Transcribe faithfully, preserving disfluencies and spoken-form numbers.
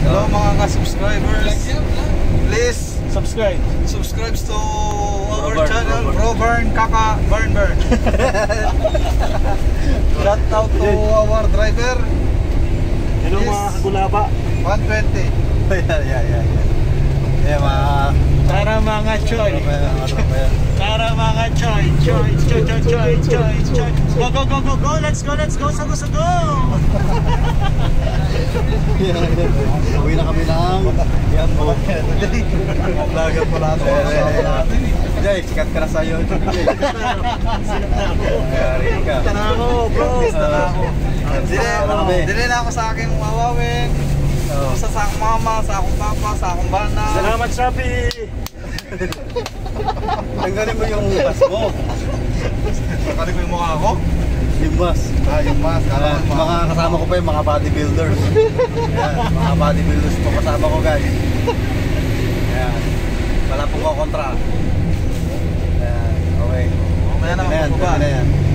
Hello mga ka-subscribers. Please Subscribe. subscribe to our Burn, channel, burn. Bro Burn, Kaka, Burn Burn. Shout out to our driver, Hello mga kagulaba. one twenty. Yeah, yeah, yeah. Yeah, mga... Tara mga choy. Tara mga choy. Choy, choy, choy, choy, choy, choy. Go, go, go, go, go. Let's go, let's go. Sago, sago. Uwi na kami ng... Yan po. Vlogger pala ito. Jay, sikat ka na sa'yo. Jay. Yari ka. Tara ako, bro. Tara ako. Marami. Dili na ako sa aking mawawin. Oh. Sa sa akong mama, sa akong papa, sa akong bana. Salamat, Shopee. Tanggalin mo yung mas mo. Tanggalin ko yung mukha ko. Yung mas. Ah, yung mask. Uh, mga kasama ko pa yung mga bodybuilders. Yan, mga bodybuilders po kasama ko, guys. Yan. Wala pong kontra. Yan, okay. Mamaya na, Pwede na yan, magbaba. pwede na yan.